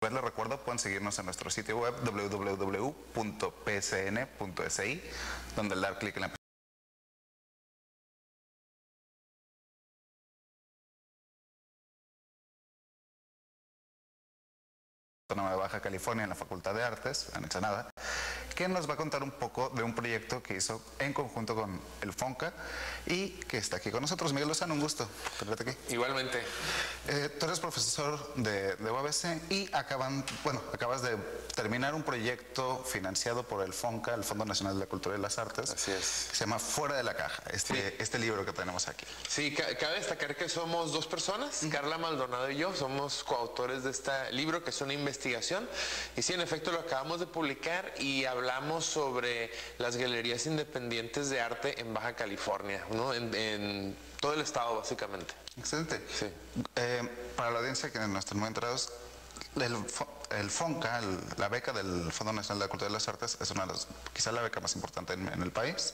vez les recuerdo, pueden seguirnos en nuestro sitio web www.psn.si, donde al dar clic en la Autónoma de Baja California en la Facultad de Artes, en Ensenada, que nos va a contar un poco de un proyecto que hizo en conjunto con el FONCA y que está aquí con nosotros. Miguel Lozano, un gusto tenerte aquí. Igualmente. Tú eres profesor de UABC y acabas de terminar un proyecto financiado por el FONCA, el Fondo Nacional de la Cultura y las Artes. Así es. Se llama Fuera de la Caja, este libro que tenemos aquí. Sí, cabe destacar que somos dos personas, Carla Maldonado y yo, somos coautores de este libro, que es una investigación, y sí, en efecto lo acabamos de publicar y hablamos sobre las galerías independientes de arte en Baja California, ¿no? En todo el estado, básicamente. Excelente. Sí. Para la audiencia que no están muy enterados, el FONCA, la beca del Fondo Nacional de la Cultura y las Artes, es quizá la beca más importante en el país,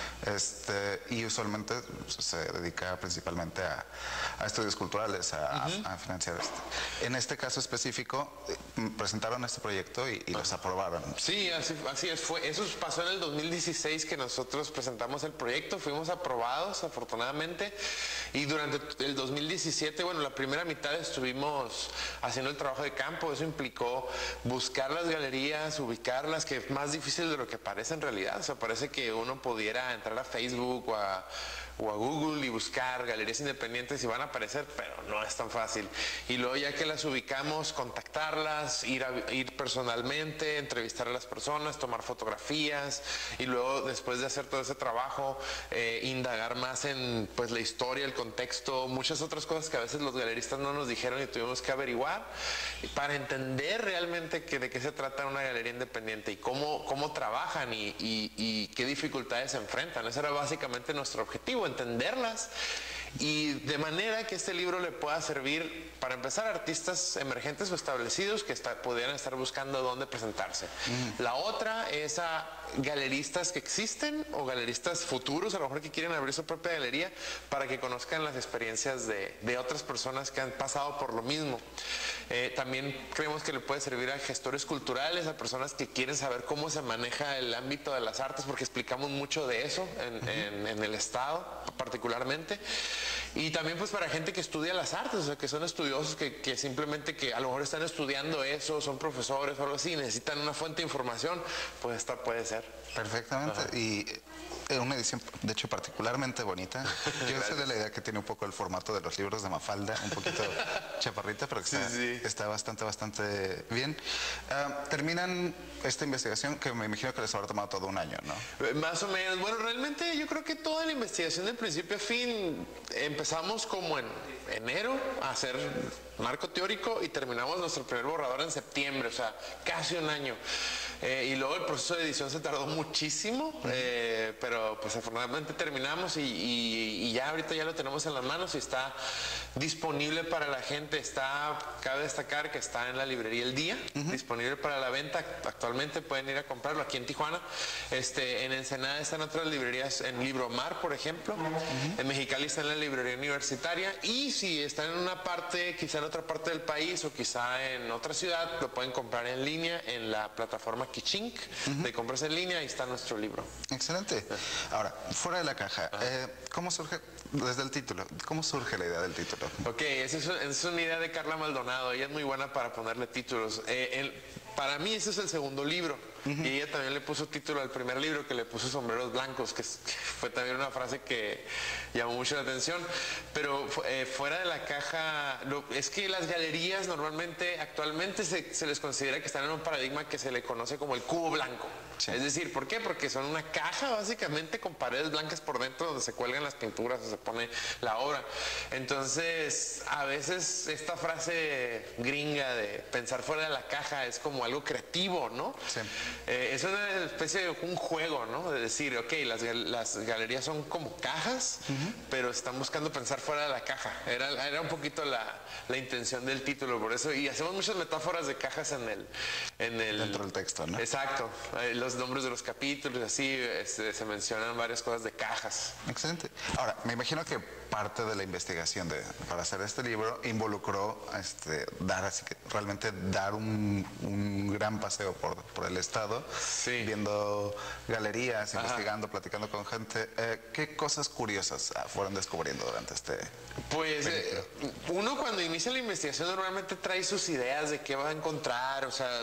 y usualmente se dedica principalmente a estudios culturales, a financiar esto. En este caso específico, presentaron este proyecto y los aprobaron. Sí, así es. Eso pasó en el 2016 que nosotros presentamos el proyecto, fuimos aprobados afortunadamente, y durante el 2017, bueno, la primera mitad estuvimos haciendo el trabajo de campo. Eso implicó buscar las galerías, ubicarlas, que es más difícil de lo que parece en realidad. O sea, parece que uno pudiera entrar a Facebook o a Google y buscar galerías independientes y van a aparecer, pero no es tan fácil. Y luego, ya que las ubicamos, contactarlas, ir personalmente, entrevistar a las personas, tomar fotografías, y luego, después de hacer todo ese trabajo, indagar más en pues la historia, el contexto, muchas otras cosas que a veces los galeristas no nos dijeron y tuvimos que averiguar para entender realmente de qué se trata una galería independiente y cómo trabajan y qué dificultades se enfrentan. Ese era básicamente nuestro objetivo, entenderlas, y de manera que este libro le pueda servir, para empezar, a artistas emergentes o establecidos que pudieran estar buscando dónde presentarse. La otra es a galeristas que existen o galeristas futuros, a lo mejor que quieren abrir su propia galería, para que conozcan las experiencias de otras personas que han pasado por lo mismo. También creemos que le puede servir a gestores culturales, a personas que quieren saber cómo se maneja el ámbito de las artes, porque explicamos mucho de eso en el estado particularmente. Y también pues para gente que estudia las artes, o sea, que son estudiosos, que simplemente que a lo mejor están estudiando eso, son profesores o algo así, necesitan una fuente de información, pues esta puede ser. Perfectamente. Ajá. Y una edición, de hecho, particularmente bonita. Yo soy de la idea que tiene un poco el formato de los libros de Mafalda, un poquito chaparrita, pero que está bastante bien. Terminan esta investigación, que me imagino que les habrá tomado todo un año, ¿no? Más o menos. Bueno, realmente yo creo que toda la investigación de principio a fin, empezamos como en enero a hacer marco teórico y terminamos nuestro primer borrador en septiembre, o sea, casi un año. Y luego el proceso de edición se tardó muchísimo, pero pues afortunadamente terminamos y ya ahorita ya lo tenemos en las manos y está disponible para la gente. Cabe destacar que está en la librería El Día, disponible para la venta. Actualmente pueden ir a comprarlo aquí en Tijuana. En Ensenada están otras librerías, en Libromar, por ejemplo. En Mexicali está en la librería universitaria, y si están en una parte, quizá en otra parte del país o quizá en otra ciudad, lo pueden comprar en línea en la plataforma Kichink de compras en línea. Ahí está nuestro libro. Excelente. Ahora, fuera de la caja, ¿cómo surge, desde el título, cómo surge la idea del título? Ok, esa es una idea de Carla Maldonado. Ella es muy buena para ponerle títulos. Para mí ese es el segundo libro, y ella también le puso título al primer libro, que le puso Sombreros Blancos, que fue también una frase que llamó mucho la atención. Pero fuera de la caja, es que las galerías normalmente, actualmente se les considera que están en un paradigma que se le conoce como el cubo blanco. Sí. Es decir, ¿por qué? Porque son una caja básicamente con paredes blancas por dentro donde se cuelgan las pinturas o se pone la obra. Entonces, a veces esta frase gringa de pensar fuera de la caja es como algo creativo, ¿no? Sí. es una especie de un juego, ¿no? De decir, ok, las galerías son como cajas, pero están buscando pensar fuera de la caja. Era un poquito la intención del título, por eso, y hacemos muchas metáforas de cajas en el dentro del texto, ¿no? Exacto, los nombres de los capítulos, así se mencionan varias cosas de cajas. Excelente. Ahora, me imagino que parte de la investigación para hacer este libro involucró realmente dar un gran paseo por el estado, sí, viendo galerías, investigando, platicando con gente. ¿Qué cosas curiosas fueron descubriendo durante este Pues uno cuando inicia la investigación normalmente trae sus ideas de qué va a encontrar, o sea,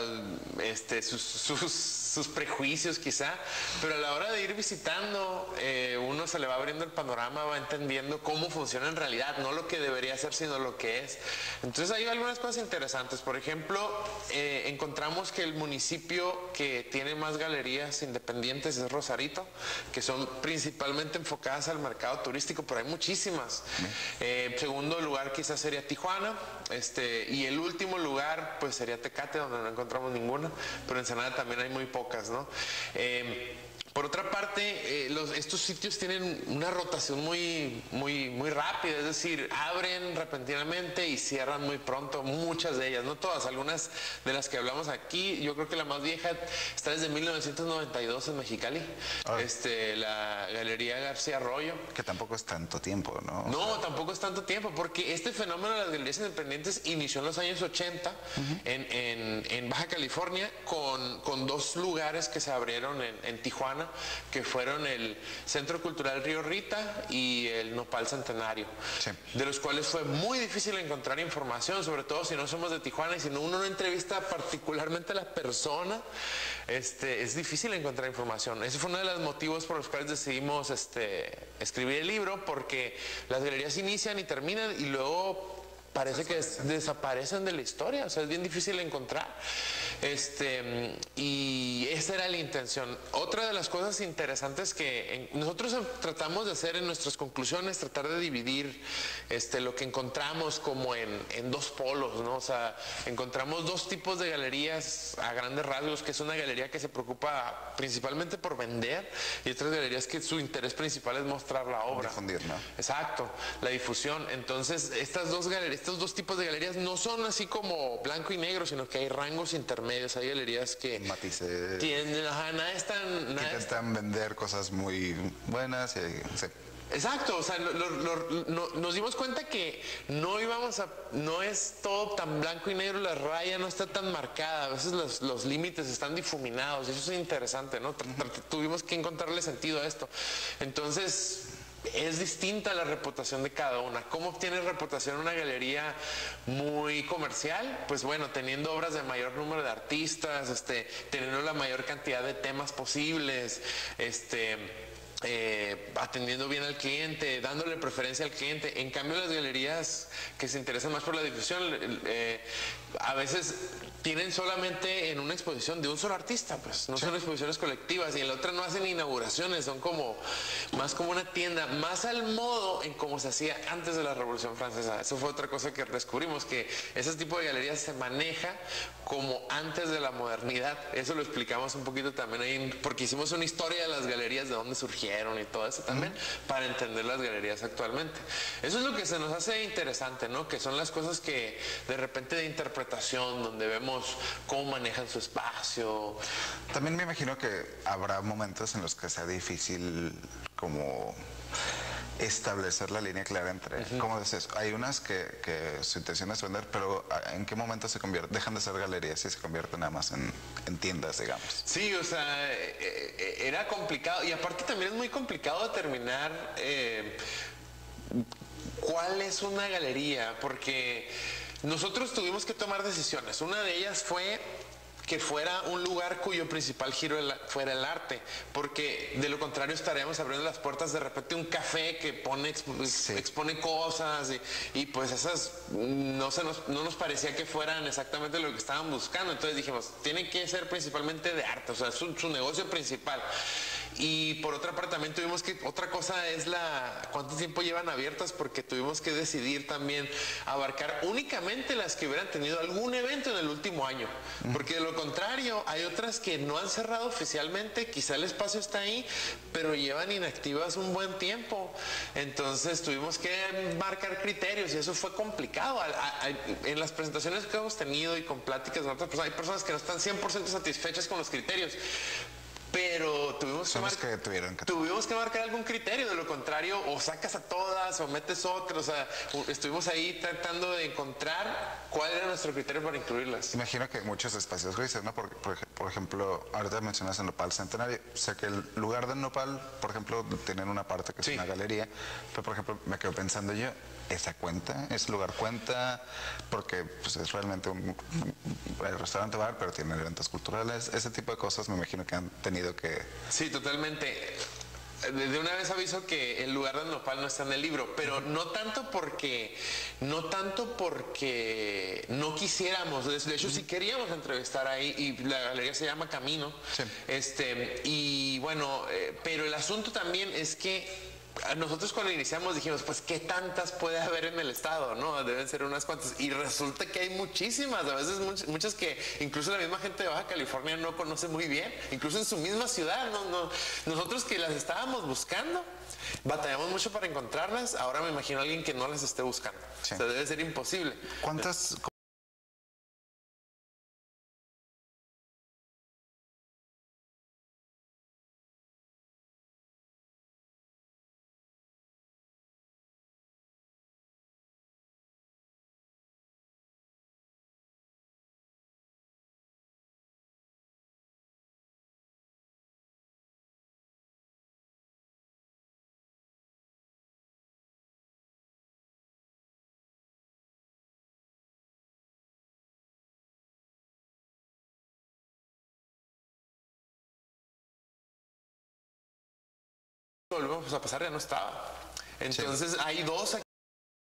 sus prejuicios quizá, pero a la hora de ir visitando, uno se le va abriendo el panorama, va entendiendo cómo funciona en realidad, no lo que debería ser, sino lo que es. Entonces hay algunas cosas interesantes. Por ejemplo, encontramos que el municipio que tiene más galerías independientes es Rosarito, que son principalmente enfocadas al mercado turístico, pero hay muchísimas. Segundo lugar quizás sería Tijuana, y el último lugar pues sería Tecate, donde no encontramos ninguna, pero en Ensenada también hay muy pocas, ¿no? Por otra parte, estos sitios tienen una rotación muy rápida, es decir, abren repentinamente y cierran muy pronto, muchas de ellas, no todas, algunas de las que hablamos aquí. Yo creo que la más vieja está desde 1992 en Mexicali, la Galería García Arroyo. Que tampoco es tanto tiempo, ¿no? No, tampoco es tanto tiempo, porque este fenómeno de las galerías independientes inició en los años 80 en Baja California con dos lugares que se abrieron en Tijuana, que fueron el Centro Cultural Río Rita y el Nopal Centenario, sí, de los cuales fue muy difícil encontrar información, sobre todo si no somos de Tijuana y si uno no entrevista particularmente a la persona, es difícil encontrar información. Ese fue uno de los motivos por los cuales decidimos escribir el libro, porque las galerías inician y terminan y luego parece que desaparecen de la historia, o sea, es bien difícil encontrar. Y esa era la intención. Otra de las cosas interesantes que nosotros tratamos de hacer en nuestras conclusiones, tratar de dividir lo que encontramos como en dos polos, ¿no? O sea, encontramos dos tipos de galerías a grandes rasgos, que es una galería que se preocupa principalmente por vender y otras galerías que su interés principal es mostrar la obra. Difundir, ¿no? Exacto, la difusión. Entonces, estos dos tipos de galerías no son así como blanco y negro, sino que hay rangos intermedios. Hay galerías que matices, tienen, intentan vender cosas muy buenas. Exacto, o sea, nos dimos cuenta que no es todo tan blanco y negro, la raya no está tan marcada, a veces los límites están difuminados, y eso es interesante, ¿no? Tuvimos que encontrarle sentido a esto. Entonces, es distinta la reputación de cada una. ¿Cómo obtiene reputación una galería muy comercial? Pues bueno, teniendo obras de mayor número de artistas, teniendo la mayor cantidad de temas posibles, atendiendo bien al cliente, dándole preferencia al cliente. En cambio, las galerías que se interesan más por la difusión, a veces tienen solamente en una exposición de un solo artista, pues no son exposiciones colectivas, y en la otra no hacen inauguraciones, son más como una tienda, más al modo en cómo se hacía antes de la Revolución Francesa. Eso fue otra cosa que descubrimos, que ese tipo de galerías se maneja como antes de la modernidad. Eso lo explicamos un poquito también ahí, porque hicimos una historia de las galerías, de dónde surgieron y todo eso también, para entender las galerías actualmente. Eso es lo que se nos hace interesante, ¿no? Que son las cosas que de repente de interpretación, donde vemos cómo manejan su espacio. También me imagino que habrá momentos en los que sea difícil como establecer la línea clara entre, ¿cómo dices? Hay unas que su intención es vender, pero ¿en qué momento dejan de ser galerías y se convierten nada más en tiendas, digamos? Sí, o sea, era complicado, y aparte también es muy complicado determinar cuál es una galería, porque nosotros tuvimos que tomar decisiones. Una de ellas fue que fuera un lugar cuyo principal giro fuera el arte, porque de lo contrario estaríamos abriendo las puertas de repente un café que expone cosas y pues esas no nos parecía que fueran exactamente lo que estaban buscando. Entonces dijimos, tiene que ser principalmente de arte, o sea, es su negocio principal. Y por otra parte también tuvimos que, otra cosa es cuánto tiempo llevan abiertas, porque tuvimos que decidir también abarcar únicamente las que hubieran tenido algún evento en el último año, porque de lo contrario hay otras que no han cerrado oficialmente, quizá el espacio está ahí, pero llevan inactivas un buen tiempo. Entonces tuvimos que marcar criterios y eso fue complicado. En las presentaciones que hemos tenido y con pláticas de otras personas, hay personas que no están 100% satisfechas con los criterios, pero tuvimos que marcar algún criterio. De lo contrario, o sacas a todas o metes otras. O sea, estuvimos ahí tratando de encontrar cuál era nuestro criterio para incluirlas. Imagino que muchos espacios grises, ¿no? Porque, por ejemplo, ahorita mencionas el Nopal Centenario. O sea, que el lugar del Nopal, por ejemplo, tienen una parte que es una galería. Pero, por ejemplo, me quedo pensando yo, ¿esa cuenta? ¿Ese lugar cuenta? Porque pues, es realmente un restaurante bar, pero tiene eventos culturales. Ese tipo de cosas me imagino que han tenido que... Sí, totalmente. De una vez aviso que el lugar del Nopal no está en el libro, pero no tanto porque no quisiéramos. De hecho, sí queríamos entrevistar ahí, y la galería se llama Camino. Sí. Y bueno, pero el asunto también es que nosotros cuando iniciamos dijimos, pues qué tantas puede haber en el estado, ¿no? Deben ser unas cuantas. Y resulta que hay muchísimas, a veces muchas que incluso la misma gente de Baja California no conoce muy bien, incluso en su misma ciudad. Nosotros que las estábamos buscando, batallamos mucho para encontrarlas. Ahora me imagino a alguien que no las esté buscando. Sí. O sea, debe ser imposible. ¿Cuántas? Volvemos a pasar, ya no estaba. Entonces sí. Hay dos aquí.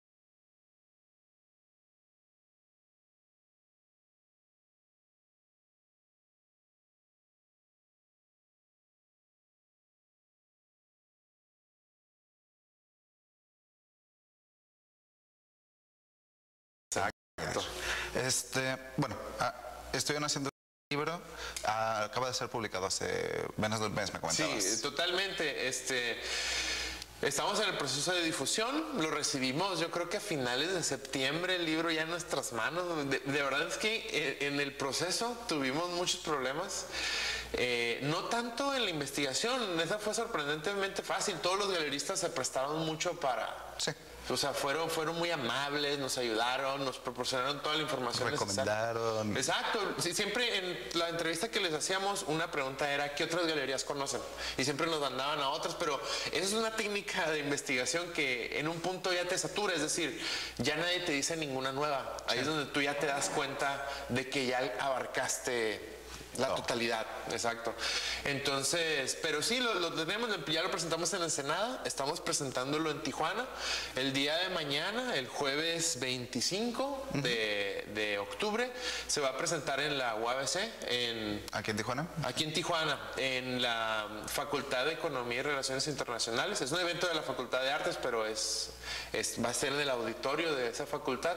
Exacto. Bueno, estoy haciendo un libro, acaba de ser publicado hace menos de un mes, me comentabas. Sí, totalmente. Estamos en el proceso de difusión, lo recibimos yo creo que a finales de septiembre, el libro ya en nuestras manos. De verdad es que en el proceso tuvimos muchos problemas. No tanto en la investigación, esa fue sorprendentemente fácil. Todos los galeristas se prestaron mucho para... Sí. O sea, fueron muy amables, nos ayudaron, nos proporcionaron toda la información recomendaron. Necesaria. Exacto. Sí, siempre en la entrevista que les hacíamos, una pregunta era ¿qué otras galerías conocen? Y siempre nos mandaban a otras, pero esa es una técnica de investigación que en un punto ya te satura, es decir, ya nadie te dice ninguna nueva. Ahí es donde tú ya te das cuenta de que ya abarcaste la totalidad, exacto. Entonces, pero sí, lo tenemos, ya lo presentamos en Ensenada, estamos presentándolo en Tijuana el día de mañana, el jueves 25 de octubre, se va a presentar en la UABC. ¿Aquí en Tijuana? Aquí en Tijuana, en la Facultad de Economía y Relaciones Internacionales. Es un evento de la Facultad de Artes, pero va a ser en el auditorio de esa facultad.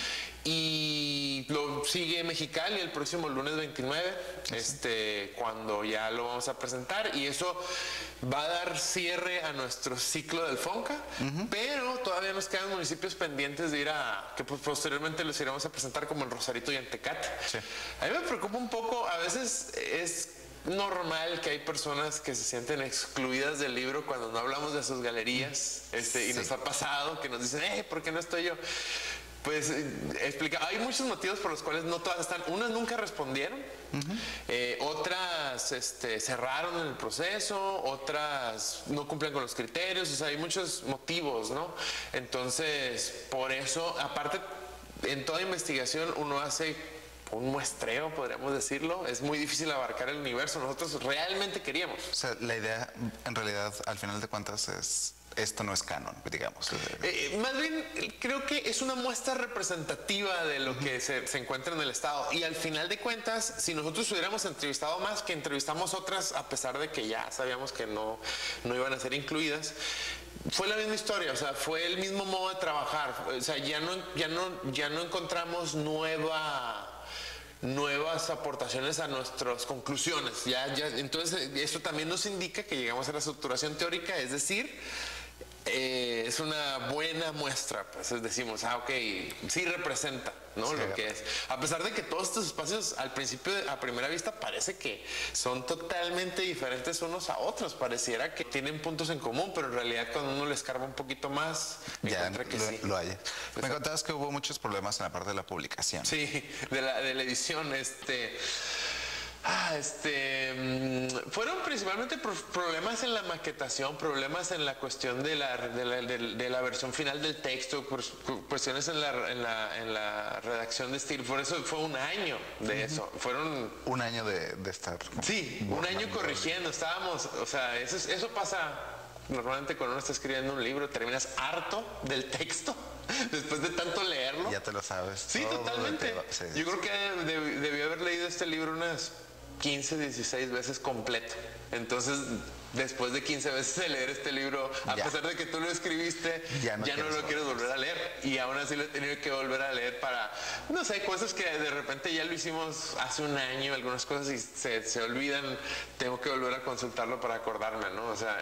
Y lo sigue Mexicali el próximo lunes 29, cuando ya lo vamos a presentar, y eso va a dar cierre a nuestro ciclo del FONCA, pero todavía nos quedan municipios pendientes de ir que pues, posteriormente los iremos a presentar, como en Rosarito y en Tecate. Sí. A mí me preocupa un poco, a veces es normal que hay personas que se sienten excluidas del libro cuando no hablamos de sus galerías, y nos ha pasado que nos dicen, ¿por qué no estoy yo? Pues hay muchos motivos por los cuales no todas están. Unas nunca respondieron, otras cerraron en el proceso, otras no cumplen con los criterios. O sea, hay muchos motivos, ¿no? Entonces, por eso, aparte, en toda investigación uno hace un muestreo, podríamos decirlo. Es muy difícil abarcar el universo. Nosotros realmente queríamos. O sea, la idea, en realidad, al final de cuentas, es esto no es canon, digamos. Más bien, creo que es una muestra representativa de lo que se encuentra en el estado. Y al final de cuentas, si nosotros hubiéramos entrevistado más, que entrevistamos otras, a pesar de que ya sabíamos que no iban a ser incluidas, fue la misma historia, o sea, fue el mismo modo de trabajar. O sea, ya no encontramos nuevas aportaciones a nuestras conclusiones. Entonces, eso también nos indica que llegamos a la estructuración teórica, es decir, es una buena muestra, pues decimos, ok, sí representa, ¿no? Sí, lo que es. A pesar de que todos estos espacios al principio, a primera vista, parece que son totalmente diferentes unos a otros, pareciera que tienen puntos en común, pero en realidad cuando uno le escarba un poquito más, encuentra que sí. Lo hay. Me contabas que hubo muchos problemas en la parte de la publicación. Sí, de la edición, fueron principalmente problemas en la maquetación, problemas en la cuestión de la versión final del texto, cuestiones en la redacción de estilo. Por eso fue un año de eso. Fueron un año de estar. Sí, un año corrigiendo. Estábamos, o sea, eso pasa normalmente cuando uno está escribiendo un libro, terminas harto del texto. Después de tanto leerlo. Ya te lo sabes. Sí, totalmente. Yo creo que debió haber leído este libro unas 15, 16 veces completo. Entonces, después de 15 veces de leer este libro, a pesar de que tú lo escribiste, ya no lo quieres volver a leer. Y aún así lo he tenido que volver a leer para, no sé, cosas que de repente ya lo hicimos hace un año, algunas cosas y se olvidan. Tengo que volver a consultarlo para acordarme, ¿no? O sea,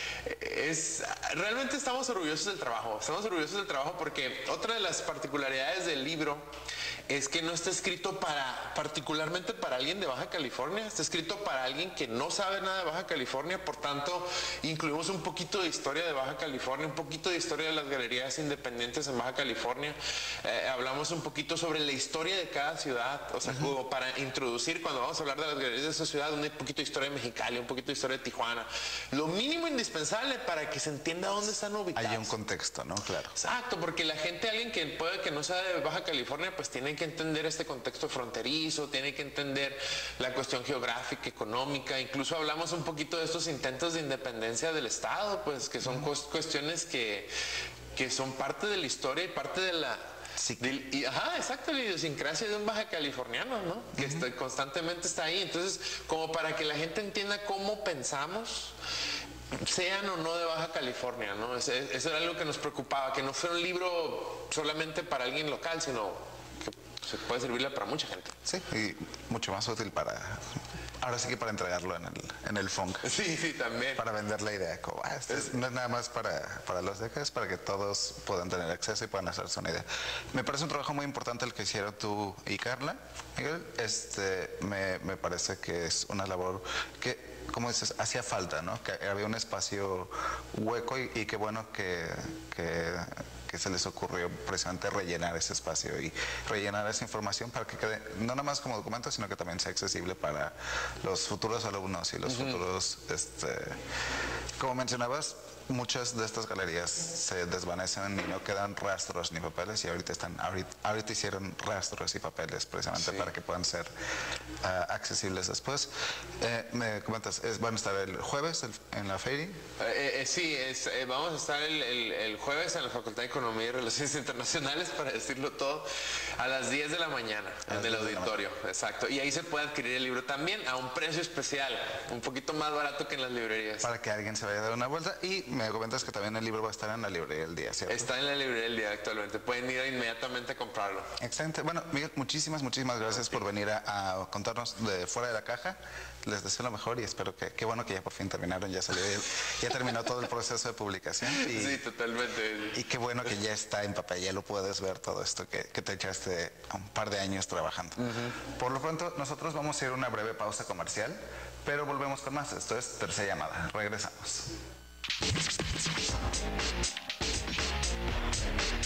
realmente estamos orgullosos del trabajo. Estamos orgullosos del trabajo porque otra de las particularidades del libro es que no está escrito particularmente para alguien de Baja California, está escrito para alguien que no sabe nada de Baja California. Por tanto, incluimos un poquito de historia de Baja California, un poquito de historia de las galerías independientes en Baja California. Hablamos un poquito sobre la historia de cada ciudad, o sea, como para introducir, cuando vamos a hablar de las galerías de esa ciudad, un poquito de historia de Mexicali, un poquito de historia de Tijuana. Lo mínimo indispensable para que se entienda dónde están ubicados. Hay un contexto, ¿no? Claro. Exacto, porque la gente, alguien que puede que no sea de Baja California, pues tiene que entender este contexto fronterizo, tiene que entender la cuestión geográfica, económica. Incluso hablamos un poquito de estos intentos de independencia del Estado, pues que son cuestiones que son parte de la historia y parte de la... Sí. Exacto, la idiosincrasia de un baja californiano, ¿no? Que constantemente está ahí. Entonces, como para que la gente entienda cómo pensamos, sean o no de Baja California, ¿no? Eso era algo que nos preocupaba, que no fuera un libro solamente para alguien local, sino que se puede servirle para mucha gente. Sí, y mucho más útil ahora sí que para entregarlo en el FONC. Sí, también. Para vender la idea, como, no es nada más para los de acá, es para que todos puedan tener acceso y puedan hacerse una idea. Me parece un trabajo muy importante el que hicieron tú y Carla, Miguel. Me parece que es una labor que, como dices, hacía falta, ¿no? Que había un espacio hueco y qué bueno que se les ocurrió precisamente rellenar ese espacio y rellenar esa información para que quede no nada más como documento, sino que también sea accesible para los futuros alumnos y los futuros, como mencionabas, muchas de estas galerías se desvanecen y no quedan rastros ni papeles, y ahorita hicieron rastros y papeles precisamente para que puedan ser accesibles después. Me comentas, van a estar el jueves en la feria. Sí, vamos a estar el jueves en la Facultad de Economía y Relaciones Internacionales, para decirlo todo, a las 10 de la mañana en el auditorio. Exacto. Y ahí se puede adquirir el libro también a un precio especial, un poquito más barato que en las librerías. Para que alguien se vaya a dar una vuelta. Y me comentas que también el libro va a estar en la librería del día, ¿cierto? Está en la librería del día actualmente. Pueden ir inmediatamente a comprarlo. Excelente. Bueno, Miguel, muchísimas gracias por venir a contarnos de Fuera de la Caja. Les deseo lo mejor y espero qué bueno que ya por fin terminaron, ya terminó todo el proceso de publicación. Sí, totalmente. Y qué bueno que ya está en papel, ya lo puedes ver todo esto que te echaste un par de años trabajando. Por lo pronto, nosotros vamos a ir a una breve pausa comercial, pero volvemos con más. Esto es Tercera Llamada. Regresamos.